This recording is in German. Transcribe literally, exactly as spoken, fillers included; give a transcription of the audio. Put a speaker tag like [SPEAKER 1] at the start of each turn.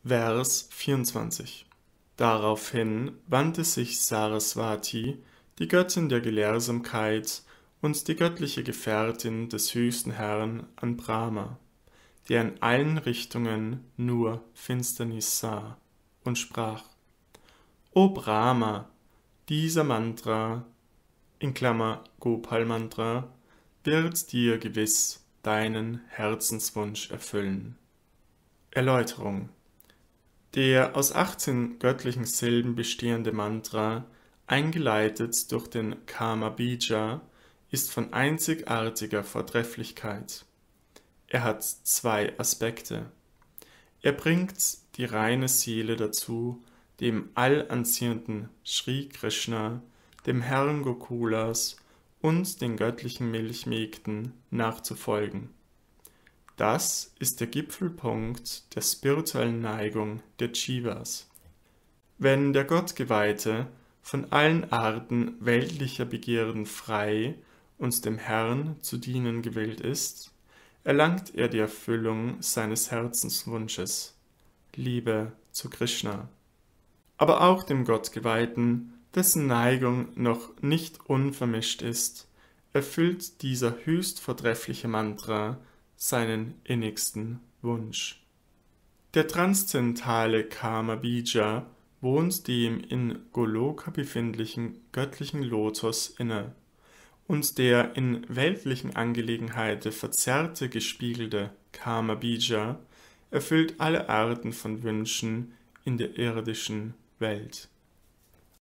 [SPEAKER 1] Vers vierundzwanzig. Daraufhin wandte sich Saraswati, die Göttin der Gelehrsamkeit und die göttliche Gefährtin des höchsten Herrn, an Brahma, der in allen Richtungen nur Finsternis sah, und sprach: O Brahma, dieser Mantra, in Klammer Gopal Mantra, wird dir gewiss deinen Herzenswunsch erfüllen. Erläuterung: Der aus achtzehn göttlichen Silben bestehende Mantra, eingeleitet durch den Kama Bija, ist von einzigartiger Vortrefflichkeit. Er hat zwei Aspekte. Er bringt die reine Seele dazu, dem allanziehenden Sri Krishna, dem Herrn Gokulas und den göttlichen Milchmägden nachzufolgen. Das ist der Gipfelpunkt der spirituellen Neigung der Jivas. Wenn der Gottgeweihte von allen Arten weltlicher Begierden frei und dem Herrn zu dienen gewillt ist, erlangt er die Erfüllung seines Herzenswunsches, Liebe zu Krishna. Aber auch dem Gottgeweihten, dessen Neigung noch nicht unvermischt ist, erfüllt dieser höchst vortreffliche Mantra seinen innigsten Wunsch. Der transzendentale Kama Bija wohnt dem in Goloka befindlichen göttlichen Lotus inne, und der in weltlichen Angelegenheiten verzerrte, gespiegelte Kama Bija erfüllt alle Arten von Wünschen in der irdischen Welt.